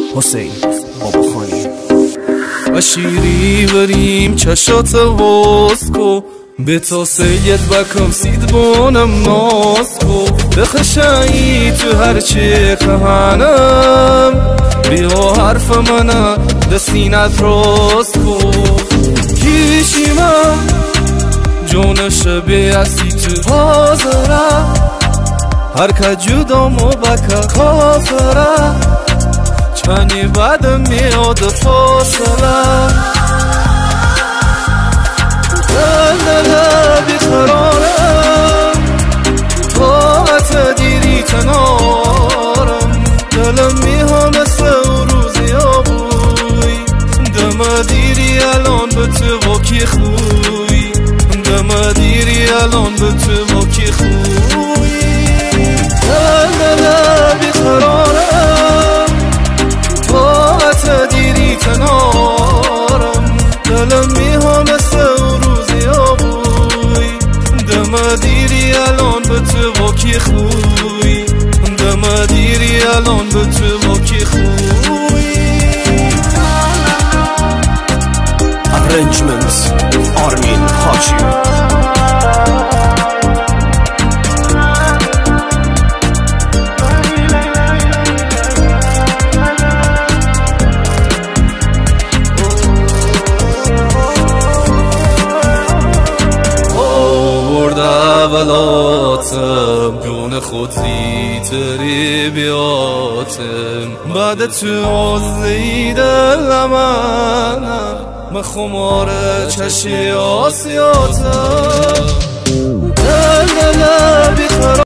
حسین باباخانی اشیری بریم چشات واسکو به تو سید بکم سید بونم ناسکو بخشایی تو هرچی کهانم بیا حرف منه دستینت راستکو کیشی من جونش بیاسی تو حاضره هر که جدا مبکه کافره چنی بعد میاد فاصله دل بیقرارم طاقت دیری کنارم دلم میها مثل روزی آبوی دم دیری الان به تو با کی خوی دم دیری الان به تو با کی خوی دل بیقرارم طاقت دیری کنارم دلم میها مثل روزی آبوی دم دیری الان به تو با کی خوی دم دیری الان به تو با کی خوی Arrangements آرمین حاجی اولاتم جون خود زیتری بیاتم بعد تو عزی دل منم من خمار چشی آسیاتم دل بیقرار